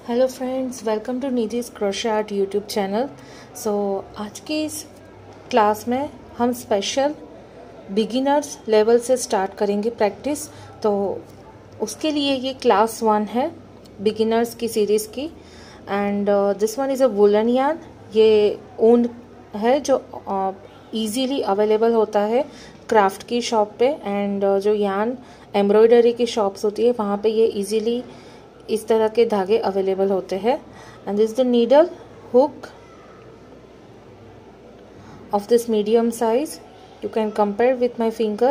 Hello friends, welcome to Nidhi's crochet art YouTube channel. आज की इस क्लास में हम स्पेशल बिगिनर्स लेवल से स्टार्ट करेंगे प्रैक्टिस। तो उसके लिए ये क्लास 1 है बिगिनर्स की सीरीज़ की। And this one is a woollen yarn. ये ऊन है जो इजीली अवेलेबल होता है क्राफ्ट की शॉप पे। एंड जो यार्न एम्ब्रॉयडरी की शॉप्स होती है वहाँ पे ये इजीली इस तरह के धागे अवेलेबल होते हैं। And this the needle hook of this medium size. You can compare with my finger.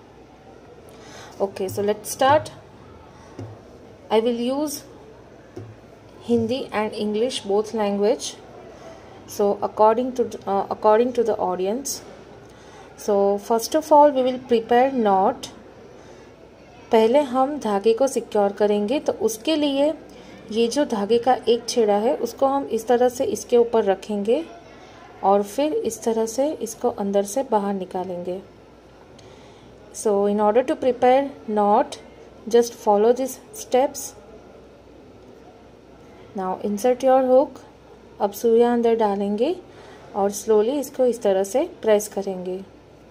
Okay, so let's start. I will use Hindi and English both language, so according to the audience. So first of all we will prepare knot. पहले हम धागे को secure करेंगे, तो उसके लिए ये जो धागे का एक छेड़ा है उसको हम इस तरह से इसके ऊपर रखेंगे और फिर इस तरह से इसको अंदर से बाहर निकालेंगे। So in order to prepare knot, just follow this steps. Now insert your hook. अब सुइयां अंदर डालेंगे और स्लोली इसको इस तरह से प्रेस करेंगे।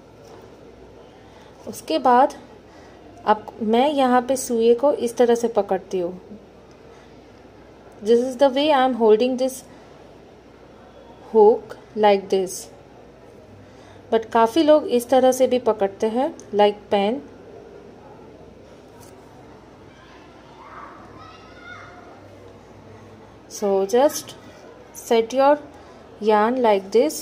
उसके बाद अब मैं यहाँ पे सुई को इस तरह से पकड़ती हूँ। This is the way I am holding this hook like this. But काफ़ी लोग इस तरह से भी पकड़ते हैं like pen. So just set your yarn like this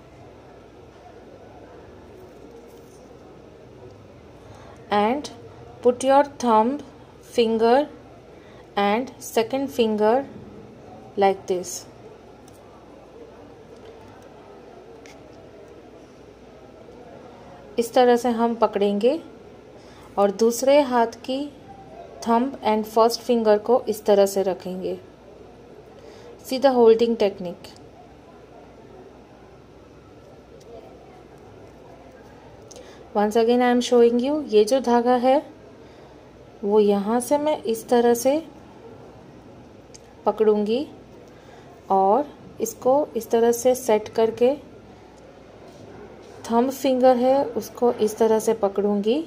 and put your thumb, finger and second finger like this. इस तरह से हम पकड़ेंगे और दूसरे हाथ की थंब एंड फर्स्ट फिंगर को इस तरह से रखेंगे। See the holding technique. Once again I am showing you. ये जो धागा है वो यहाँ से मैं इस तरह से पकड़ूंगी और इसको इस तरह से सेट करके थंब फिंगर है उसको इस तरह से पकड़ूंगी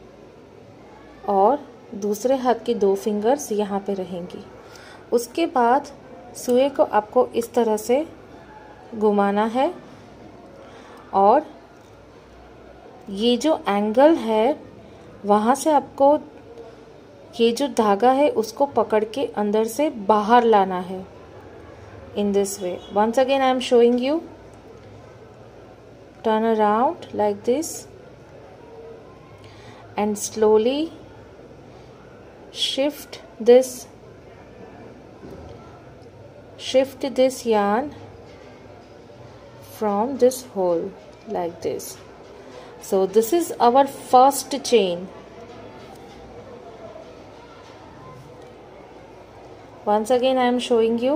और दूसरे हाथ की 2 फिंगर्स यहाँ पे रहेंगी। उसके बाद सुई को आपको इस तरह से घुमाना है और ये जो एंगल है वहाँ से आपको ये जो धागा है उसको पकड़ के अंदर से बाहर लाना है in this way. Once again I am showing you. Turn around like this and slowly shift this yarn from this hole like this. So this is our first chain. Once again I am showing you.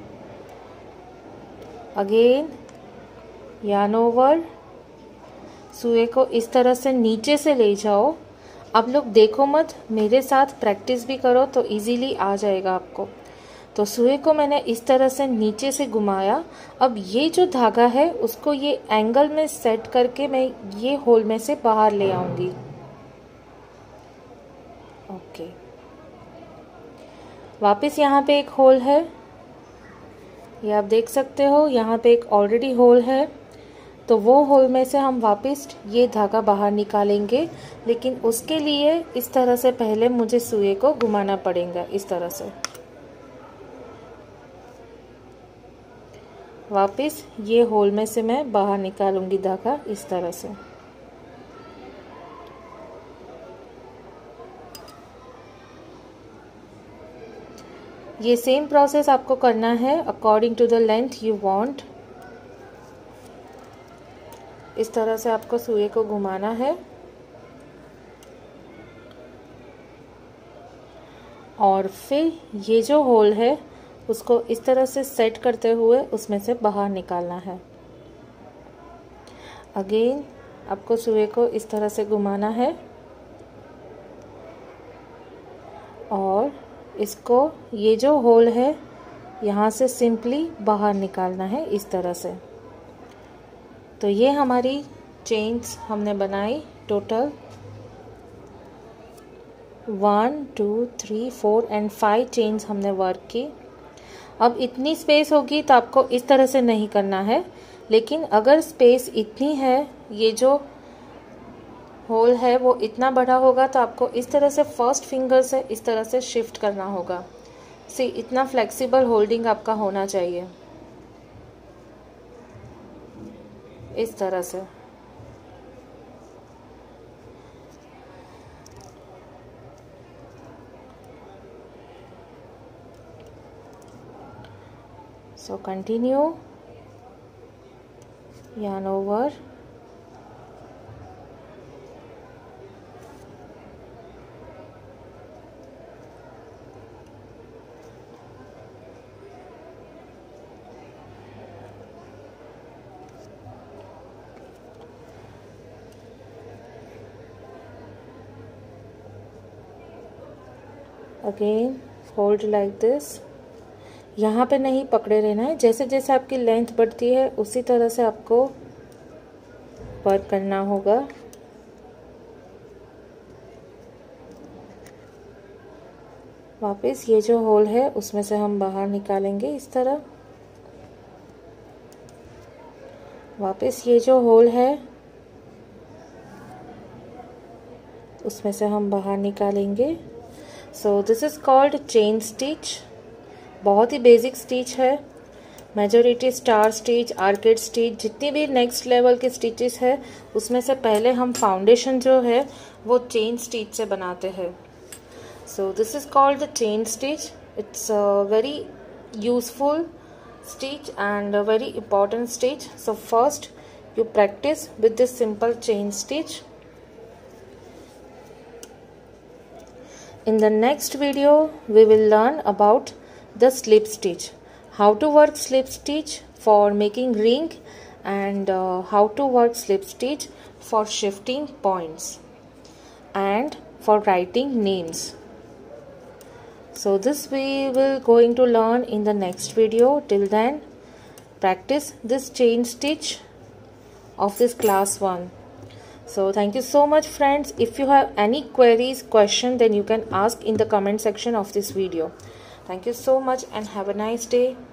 Again yarn over। सुई को इस तरह से नीचे से ले जाओ। आप लोग देखो मत, मेरे साथ प्रैक्टिस भी करो तो इजीली आ जाएगा आपको। तो सुई को मैंने इस तरह से नीचे से घुमाया। अब ये जो धागा है उसको ये एंगल में सेट करके मैं ये होल में से बाहर ले आऊंगी। ओके, वापस यहाँ पे एक होल है, ये आप देख सकते हो। यहाँ पे एक ऑलरेडी होल है, तो वो होल में से हम वापस ये धागा बाहर निकालेंगे। लेकिन उसके लिए इस तरह से पहले मुझे सुई को घुमाना पड़ेगा। इस तरह से वापस ये होल में से मैं बाहर निकालूंगी धागा इस तरह से। ये सेम प्रोसेस आपको करना है according to the length you want. इस तरह से आपको सुई को घुमाना है और फिर ये जो होल है उसको इस तरह से सेट करते हुए उसमें से बाहर निकालना है। अगेन आपको सुई को इस तरह से घुमाना है और इसको ये जो होल है यहाँ से सिंपली बाहर निकालना है इस तरह से। तो ये हमारी चेन्स हमने बनाई, टोटल 1 2 3 4 एंड 5 चेन्स हमने वर्क की। अब इतनी स्पेस होगी तो आपको इस तरह से नहीं करना है, लेकिन अगर स्पेस इतनी है, ये जो होल है वो इतना बड़ा होगा, तो आपको इस तरह से फर्स्ट फिंगर से इस तरह से शिफ्ट करना होगा। सी, इतना फ्लेक्सिबल होल्डिंग आपका होना चाहिए, इस तरह से। So continue, yarn over, again hold like this। यहाँ पे नहीं पकड़े रहना है, जैसे जैसे आपकी लेंथ बढ़ती है उसी तरह से आपको वर्क करना होगा। वापस ये जो होल है उसमें से हम बाहर निकालेंगे इस तरह। वापस ये जो होल है उसमें से हम बाहर निकालेंगे। So this is called chain stitch. बहुत ही बेसिक स्टिच है। Majority star stitch, arcade stitch, जितनी भी नेक्स्ट लेवल के स्टिचेस है उसमें से पहले हम फाउंडेशन जो है वो चेन स्टिच से बनाते हैं। So this is called the chain stitch. It's a very useful stitch and a very important stitch. So first you practice with this simple chain stitch. In the next video we will learn about the slip stitch, how to work slip stitch for making ring, and how to work slip stitch for shifting points and for writing names. So this we will going to learn in the next video. Till then, practice this chain stitch of this class 1. So thank you so much friends. If you have any queries, question, then you can ask in the comment section of this video. Thank you so much and have a nice day.